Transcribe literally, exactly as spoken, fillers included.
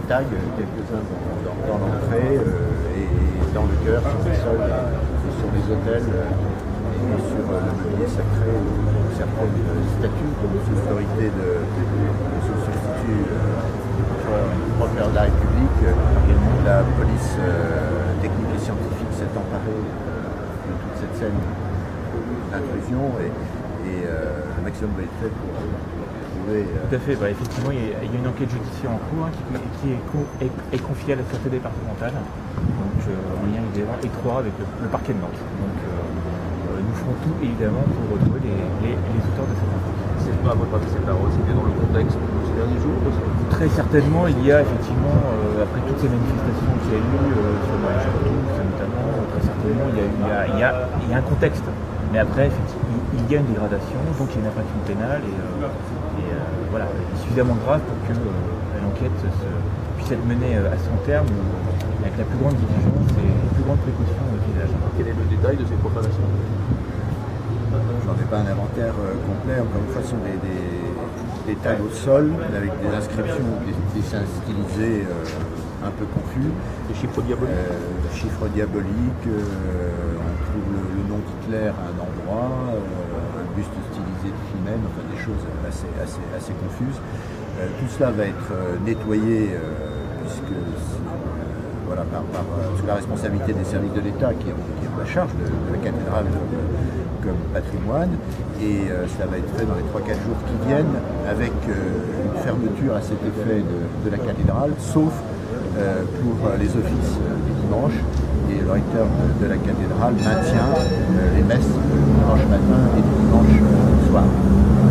tags, quelques-uns dans, dans, dans l'entrée euh, et, et dans le chœur, sur les sols, et sur les autels, euh, et sur le mobilier sacré, certaines statues, comme sous l'autorité de, de, de son substitut euh, procureur de la République, euh, la police euh, technique et scientifique s'est emparée euh, de toute cette scène d'intrusion et, et euh, le maximum va être fait pour trouver. Euh... Tout à fait, bah, effectivement, il y, a, il y a une enquête judiciaire en cours hein, qui, qui est, est, est confiée à la sûreté départementale, donc euh, en lien évidemment étroit avec le, le parquet de Nantes. Donc euh, euh, nous ferons tout évidemment pour retrouver les, les, les auteurs de cette info. C'est pas à votre avis, c'est bien dans le contexte de ces derniers jours parce que... Très certainement, il y a effectivement, euh, après toutes ces manifestations qu'il y a eu euh, sur le Château, notamment, euh, très certainement, il y, a, il, y a, il, y a, il y a un contexte. Mais après, effectivement, il y a une dégradation, donc il y a une infraction pénale, et, euh, et euh, voilà, suffisamment grave pour que euh, l'enquête se, puisse être menée à son terme euh, avec la plus grande diligence et la plus grande précaution au visage. Quel est le détail de ces profanations? J'en ai pas un inventaire euh, complet, encore une fois, ce sont des, des, des tags au sol avec des inscriptions, des dessins stylisés euh, un peu confus. Des chiffres diaboliques euh, Chiffres diaboliques, euh, on trouve le, le nom d'Hitler à un endroit, euh, un buste stylisé de Philmen, enfin des choses assez, assez, assez confuses. Euh, tout cela va être euh, nettoyé euh, puisque euh, voilà, par, par euh, sous la responsabilité des services de l'État qui, qui ont la charge de, de la cathédrale comme, comme patrimoine, et euh, cela va être fait dans les trois quatre jours qui viennent avec euh, une fermeture à cet effet de, de la cathédrale, sauf euh, pour les offices euh, du dimanche, et le recteur de, de la cathédrale maintient euh, les messes du dimanche matin et du dimanche euh, soir.